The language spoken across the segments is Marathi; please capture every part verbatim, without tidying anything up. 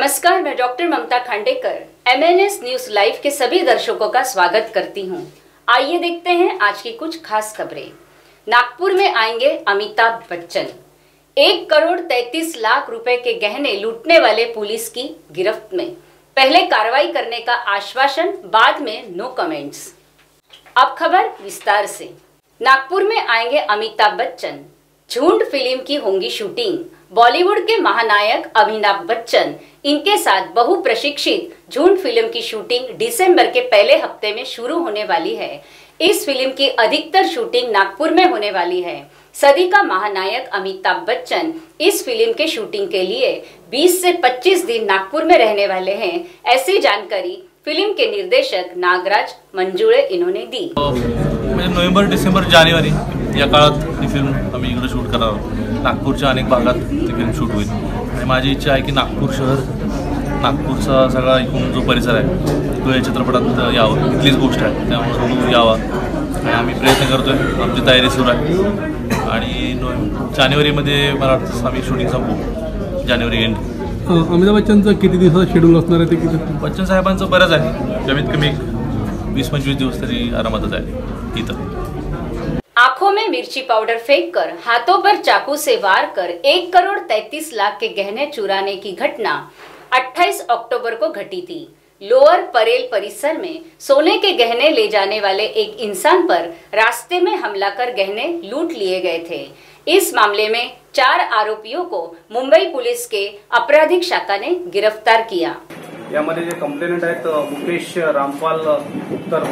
नमस्कार, मैं doctor Mamta Khandekar M N S news live के सभी दर्शकों का स्वागत करती हूं। आइए देखते हैं आज की कुछ खास खबरें। नागपुर में आएंगे अमिताभ बच्चन। एक करोड़ तैतीस लाख रुपए के गहने लूटने वाले पुलिस की गिरफ्त में। पहले कार्रवाई करने का आश्वासन, बाद में नो कमेंट्स। अब खबर विस्तार से। नागपुर में आएंगे अमिताभ बच्चन। झूंड फिल्म की होंगी शूटिंग। बॉलीवुड के महानायक अमिताभ बच्चन इनके साथ बहु प्रशिक्षित झूंड फिल्म की शूटिंग दिसंबर के पहले हफ्ते में शुरू होने वाली है। इस फिल्म की अधिकतर शूटिंग नागपुर में होने वाली है। सदी का महानायक अमिताभ बच्चन इस फिल्म के शूटिंग के लिए बीस से पच्चीस दिन नागपुर में रहने वाले हैं, ऐसी जानकारी फिल्म के निर्देशक नागराज मंजुळे इन्होंने दी। नोव्हेंबर डिसेंबर जानेवारी या काळात ही फिल्म आम्ही इकडे शूट करणार आहोत। नागपूरच्या अनेक भागात ती फिल्म शूट होईल आणि माझी इच्छा आहे की नागपूर शहर, नागपूरचा सगळा एकूण जो परिसर आहे तो या चित्रपटात यावं, इथलीच गोष्ट आहे, त्यामुळे तो यावा आणि आम्ही प्रयत्न करतोय। आमची तयारी सुरू आहे आणि नोव्हेंबर जानेवारीमध्ये मला वाटतं आम्ही शूटिंग संपवू, जानेवारी एंड। अमिताभ बच्चनचं किती दिवसाचं शेड्यूल असणार आहे ते किती? बच्चन साहेबांचं बरंच आहे, कमीत कमी वीस पंचवीस दिवस तरी आरामातच आहे इथं। आंखों में मिर्ची पाउडर फेंककर हाथों पर चाकू से वार कर एक करोड़ तैतीस लाख के गहने चुराने की घटना अट्ठाईस अक्टूबर को घटी थी। लोअर परेल परिसर में सोने के गहने ले जाने वाले एक इंसान पर रास्ते में हमला कर गहने लूट लिए गए थे। इस मामले में चार आरोपियों को मुंबई पुलिस के आपराधिक शाखा ने गिरफ्तार किया। यामध्ये जे कंप्लेंट आहेत मुकेश रामपाल भुक्तर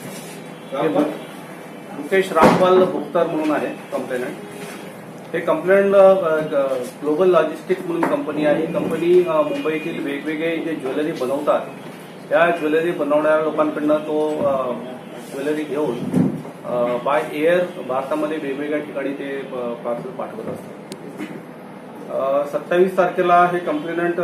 म्हणून मुकेश रामपाल भुक्तर म्हणून आहे कंप्लेंट। हे कंप्लेंट ग्लोबल लॉजिस्टिक्स म्हणून कंपनी आहे। ही कंपनी मुंबईतील वेगवेगळे जे ज्वेलरी बनवतात त्या ज्वेलरी बनवणाऱ्या लोकांकडनं तो ज्वेलरी घेऊन बाय एअर भारतामध्ये वेगवेगळ्या ठिकाणी ते पार्सल पाठवत असतात। सत्तावीस तारखेला हे कंप्लेंट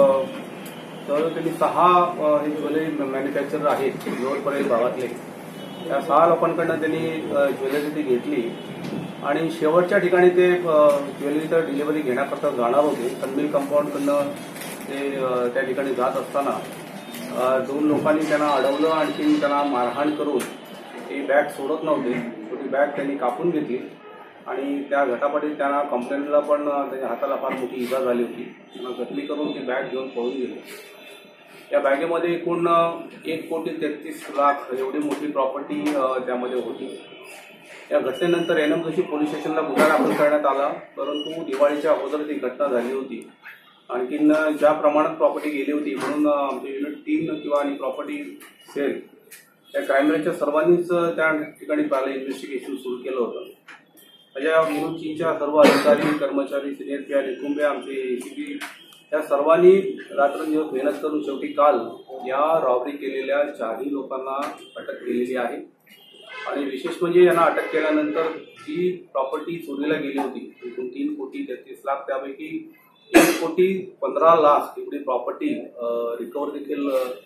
तर त्यांनी सहा हे ज्वेलरी मॅन्युफॅक्चरर आहेत लोअर परेल भागातले, त्या सहा लोकांकडनं त्यांनी ज्वेलरी ती घेतली आणि शेवटच्या ठिकाणी ते ज्वेलरीचं डिलिव्हरी घेण्याकरता जाणार होते। कन्मिल कंपाऊंडकडनं ते त्या ठिकाणी जात असताना दोन लोकांनी त्यांना अडवलं, आणखी त्यांना मारहाण करून ती बॅग सोडत नव्हते, ती बॅग त्यांनी कापून घेतली आणि त्या घटापटीत त्यांना कंप्लेंटला पण त्याच्या हाताला फार मोठी इजा झाली होती। त्यांना जखमी करून ती बॅग घेऊन पळून गेली। या बॅगेमध्ये एकूण एक कोटी तेहतीस लाख एवढी मोठी प्रॉपर्टी त्यामध्ये होती। या घटनेनंतर एनएमसी पोलीस स्टेशनला गुन्हा दाखल करण्यात आला, परंतु दिवाळीच्या अगोदर ती घटना झाली होती। आणखीन ज्या प्रमाणात प्रॉपर्टी गेली होती म्हणून आमचे युनिट तीन किंवा आणि प्रॉपर्टी सेल या क्राईम ब्रँचच्या सर्वांनीच त्या ठिकाणी पहिलं इन्व्हेस्टिगेशन सुरू केलं होतं। म्हणजे युनिटच्या सर्व अधिकारी, कर्मचारी, सिनियर पी आय, कुटुंबे, आमचे एसीपी या सर्वांनी रात्रंदिवस मेहनत करून शेवटी काल या रॉबरी केलेल्या चारही लोकांना अटक केलेली आहे। आणि विशेष म्हणजे यांना अटक केल्यानंतर जी प्रॉपर्टी चोरीला गेली होती एकूण तीन कोटी तेहतीस लाख, त्यापैकी एक कोटी पंधरा लाख एवढी प्रॉपर्टी रिकवर देखील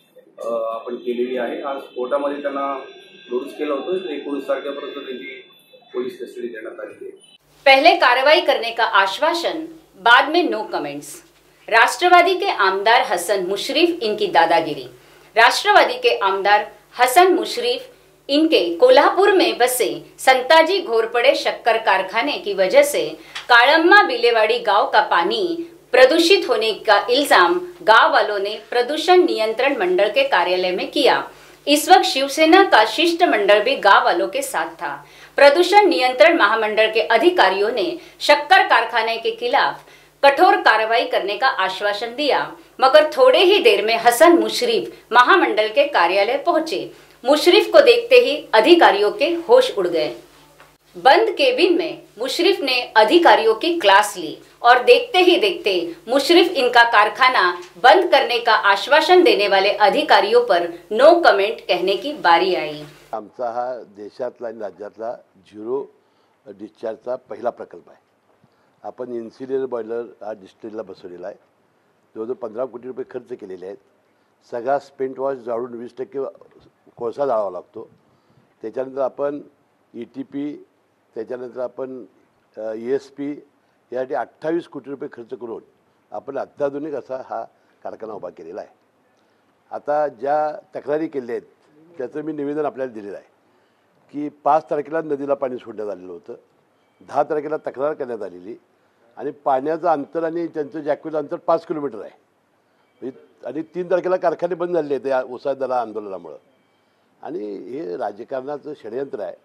आपण केलेली आहे। आज कोर्टामध्ये त्यांना नोटीस केलं होतं। एकोणीस तारखेपर्यंत त्यांची पोलीस कस्टडी देण्यात आली आहे। पहले कार्रवाई करने का आश्वासन, बाद में नो कमेंट्स। राष्ट्रवादी के आमदार हसन मुशर्रफ इनकी दादागिरी। राष्ट्रवादी के आमदार हसन मुशर्रफ इनके कोल्हापुर में बसे संताजी घोरपड़े शक्कर कारखाने की वजह से काळम्मा बिलेवाड़ी गांव का पानी प्रदूषित होने का इल्जाम गांव वालों ने प्रदूषण नियंत्रण मंडल के कार्यालय में किया। इस वक्त शिवसेना का शिष्टमंडल भी गांव वालों के साथ था। प्रदूषण नियंत्रण महामंडल के अधिकारियों ने शक्कर कारखाने के खिलाफ कठोर कार्रवाई करने का आश्वासन दिया, मगर थोड़े ही देर में हसन मुशर्रफ महामंडल के कार्यालय पहुंचे। मुशर्रफ को देखते ही अधिकारियों के होश उड़ गए। बंद केबिन में मुशर्रफ ने अधिकारियों की क्लास ली और देखते ही देखते मुशर्रफ इनका कारखाना बंद करने का आश्वासन देने वाले अधिकारियों पर नो कमेंट कहने की बारी आई। आमचा हा देशातला आणि राज्यातला झिरो डिस्चार्जचा पहिला प्रकल्प आहे। आपण इन्सिलियर बॉयलर हा डिस्टिलला बसवलेला आहे। जवळजवळ पंधरा कोटी रुपये खर्च केलेले आहेत। सगळा स्पेंट वॉश जाळून वीस टक्के कोळसा जाळावा लागतो। त्याच्यानंतर आपण ई टी पी, त्याच्यानंतर आपण ई एस पी यासाठी अठ्ठावीस कोटी रुपये खर्च करून आपण अत्याधुनिक असा हा कारखाना उभा केलेला आहे. आता ज्या तक्रारी केल्या आहेत त्याचं मी निवेदन आपल्याला दिलेलं आहे की पाच तारखेला नदीला पाणी सोडण्यात आलेलं होतं, दहा तारखेला तक्रार करण्यात आलेली आणि पाण्याचं अंतर आणि त्यांचं जॅक्वेल अंतर पाच किलोमीटर आहे आणि तीन तारखेला कारखाने बंद झाले आहेत या उसाद दला आंदोलनामुळं. आणि हे राजकारणाचं षडयंत्र आहे.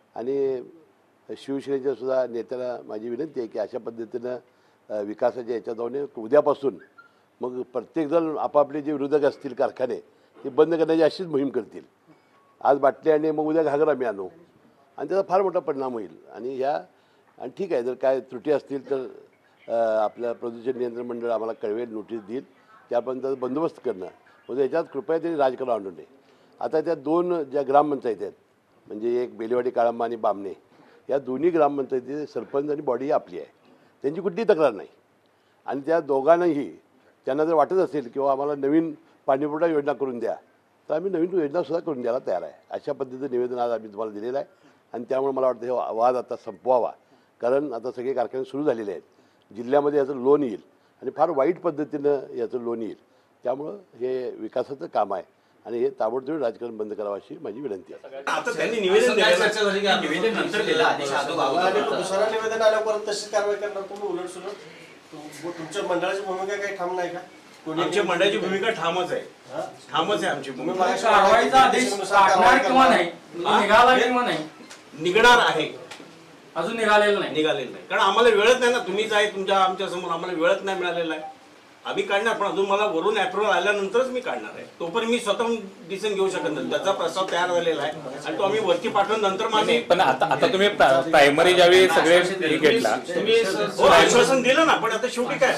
आणि शिवसेनेच्या सुद्धा नेत्याला माझी विनंती आहे की अशा पद्धतीनं विकासाच्या याच्यात जाऊन उद्यापासून मग प्रत्येकजण आपापले जे विरोधक असतील कारखाने ते बंद करण्याची अशीच मोहीम करतील. आज बाटली आणि मग उद्या घागरा मी आणू आणि त्याचा फार मोठा परिणाम होईल. आणि ह्या आणि ठीक आहे, जर काय त्रुटी असतील तर आपलं प्रदूषण नियंत्रण मंडळ आम्हाला कळवेल, नोटीस देईल, त्यापर्यंत बंदोबस्त करणं म्हणजे याच्यात कृपया त्यांनी राजकारण आणू नये. आता त्या दोन ज्या ग्रामपंचायती आहेत म्हणजे एक बेलेवाडी काळंबा आणि बामणे, या दोन्ही ग्रामपंचायती सरपंच आणि बॉडी आपली आहे, त्यांची कुठलीही तक्रार नाही. आणि त्या दोघांनाही त्यांना जर वाटत असेल किंवा आम्हाला नवीन पाणीपुरवठा योजना करून द्या तर आम्ही नवीन योजनासुद्धा करून द्यायला तयार आहे. अशा पद्धतीचं निवेदन आज आम्ही तुम्हाला दिलेलं आहे. आणि त्यामुळे मला वाटतं हे वाद आता संपवावा, कारण आता सगळे कारखाने सुरू झालेले आहेत. जिल्ह्यामध्ये याचं लोन येईल आणि फार वाईट पद्धतीनं याचं लोन येईल. त्यामुळं हे विकासाचं काम आहे आणि हे ताबडतोब राजकारण बंद करावं अशी माझी विनंती आहे. आता त्यांनी निवेदन दिलं, निवेदन नंतर दिलं, आदेश आणि दुसरा निवेदन आल्यापर्यंत तशी कारवाई करणार तुम्ही उलट सुलट? तुमच्या मंडळाची भूमिका काही ठाम नाही का? आमच्या मंडळाची भूमिका ठामच आहे, ठामच आहे आमची भूमिका. कारवाईचा आदेश काढणार किंवा नाही, निघाला किंवा नाही, निघणार आहे, अजून निघालेलं नाही, निघालेलं नाही. कारण आम्हाला वेळच नाही ना, तुम्हीच आहे तुमच्या आमच्या समोर, आम्हाला वेळच नाही मिळालेला आहे. आम्ही काढणार, पण अजून मला वरून अप्रुव्हल आल्यानंतरच मी काढणार आहे. तोपर्यंत मी स्वतःहून डिसिजन घेऊ शकत नाही. त्याचा प्रस्ताव तयार झालेला आहे आणि तो आम्ही वरती पाठवून नंतर माझे. पण आता आता तुम्ही प्रायमरी ज्यावेळी सगळे घेतला तुम्ही हो आश्वासन दिलं ना, पण आता शेवटी काय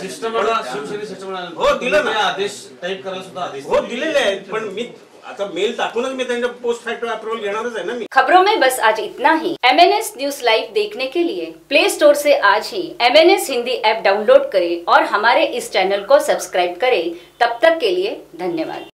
हो दिलं ना, आदेश टाईप करायला सुद्धा आदेश हो दिलेले आहेत. पण मी आता मेल टाकूनच मी त्यांच्या पोस्ट फॅक्टर अप्रूवल घेणारच आहे ना मी. खबरों में बस आज इतना ही. M N S news live देखने के लिए प्ले स्टोर से आज ही M N S Hindi app download करें और हमारे इस चैनल को सब्सक्राइब करें. तब तक के लिए धन्यवाद.